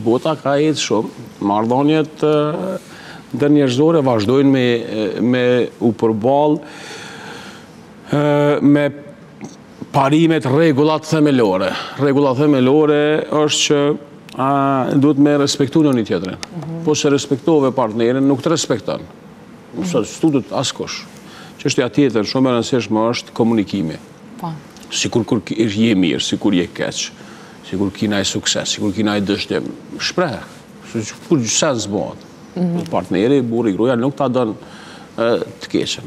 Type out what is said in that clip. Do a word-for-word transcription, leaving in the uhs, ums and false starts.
Bota ka jetë shumë, marrëdhëniet ndërnjerëzore vazhdojnë me, me u përballë me parimet rregullat themelore. Rregullat themelore është që a, duhet me respektu njëri tjetrin. Po se respektove partnerin, nuk të respekton. Studët askush. Çështja tjetër shumë e rëndësishme është komunikimi. Sikur kur je mirë, sikur je keq, sikur kina i sukses, sikur kina i dështim, shpreh. Kur sens bëhet. Partneri, burri, gruaja nuk ta don të keqen.